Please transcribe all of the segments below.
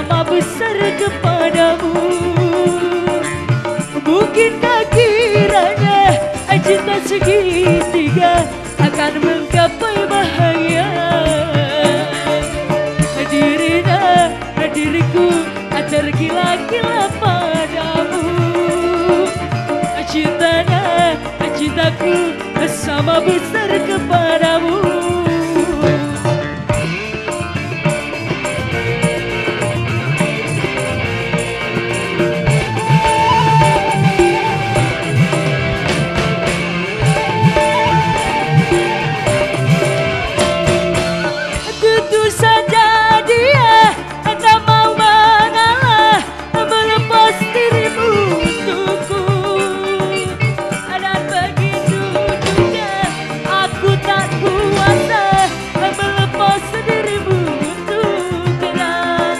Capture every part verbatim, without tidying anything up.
sama besar kepadamu. Mungkinkah kiranya cinta segitiga akan menggapai bahaya. Dirinya, diriku tergila-gila padamu. Cintanya, cintaku sama besar kepadamu. Tentu saja dia tak mau mengalah, melepas dirimu untukku. Dan begitu juga aku tak kuasa melepas dirimu untuknya.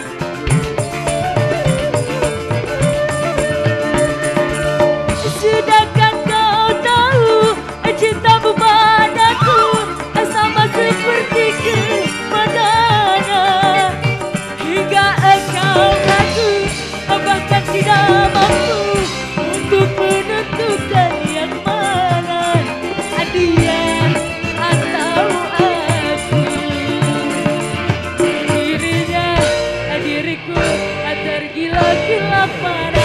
Sedangkan kau tahu cintamu padaku sama seperti kepadanya. Hingga engkau ragu, bahkan tidak mampu untuk menentukan yang mana, dia atau aku. Dirinya, diriku tergila-gila pada